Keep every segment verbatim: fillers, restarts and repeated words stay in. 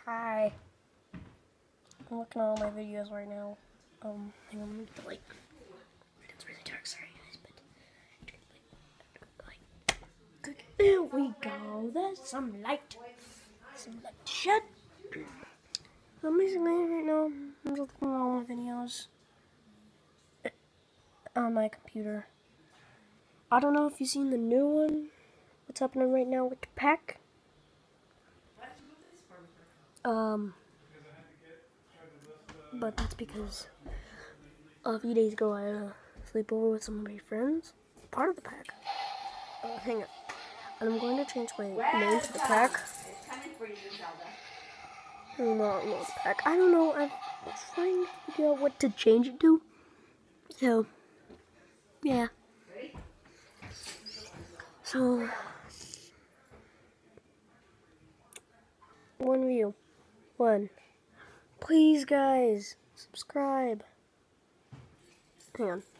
Hi. I'm looking at all my videos right now. Um, hang on, let me get the light. It's really dark, sorry guys, but like, good. There we go. There's some light. Some light. Shut. I'm basically right now. I'm just looking at all my videos on my computer. I don't know if you've seen the new one. What's happening right now with the pack? Um, but that's because a few days ago I had a sleepover with some of my friends, part of the pack. Uh, hang on. And I'm going to change my name to the pack. No, no, the pack. I don't know. I'm trying to figure out what to change it to. So, yeah. So, one view. One. Please, guys, subscribe. Hang on.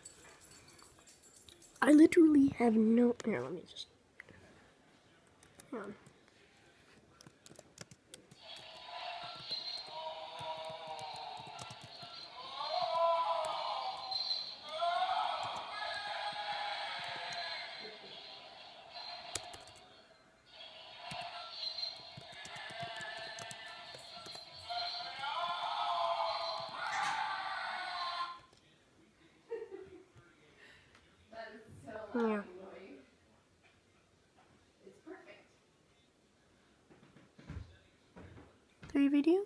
I literally have no... Here, let me just... Hang on. Yeah. Three videos?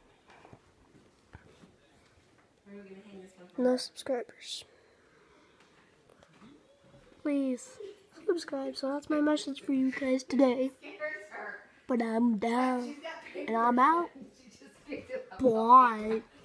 No subscribers. Please subscribe. So that's my message for you guys today. But I'm down and I'm out. Bye.